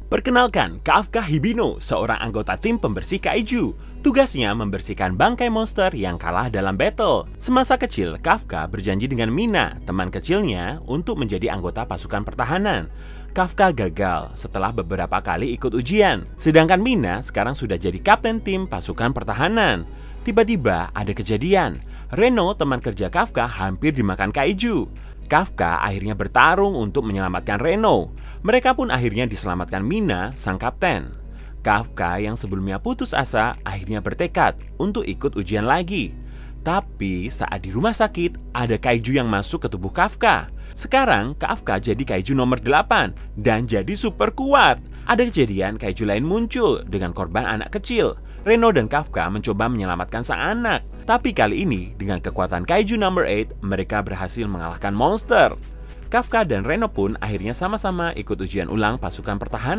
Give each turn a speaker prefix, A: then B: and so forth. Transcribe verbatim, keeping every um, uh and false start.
A: Perkenalkan, Kafka Hibino, seorang anggota tim pembersih kaiju. Tugasnya membersihkan bangkai monster yang kalah dalam battle. Semasa kecil, Kafka berjanji dengan Mina, teman kecilnya, untuk menjadi anggota pasukan pertahanan. Kafka gagal setelah beberapa kali ikut ujian. Sedangkan Mina sekarang sudah jadi kapten tim pasukan pertahanan. Tiba-tiba ada kejadian. Reno, teman kerja Kafka, hampir dimakan kaiju. Kafka akhirnya bertarung untuk menyelamatkan Reno. Mereka pun akhirnya diselamatkan Mina, sang kapten. Kafka yang sebelumnya putus asa akhirnya bertekad untuk ikut ujian lagi. Tapi saat di rumah sakit, ada kaiju yang masuk ke tubuh Kafka. Sekarang Kafka jadi kaiju nomor delapan dan jadi super kuat. Ada kejadian kaiju lain muncul dengan korban anak kecil. Reno dan Kafka mencoba menyelamatkan sang anak. Tapi kali ini dengan kekuatan kaiju number delapan, mereka berhasil mengalahkan monster. Kafka dan Reno pun akhirnya sama-sama ikut ujian ulang pasukan pertahanan.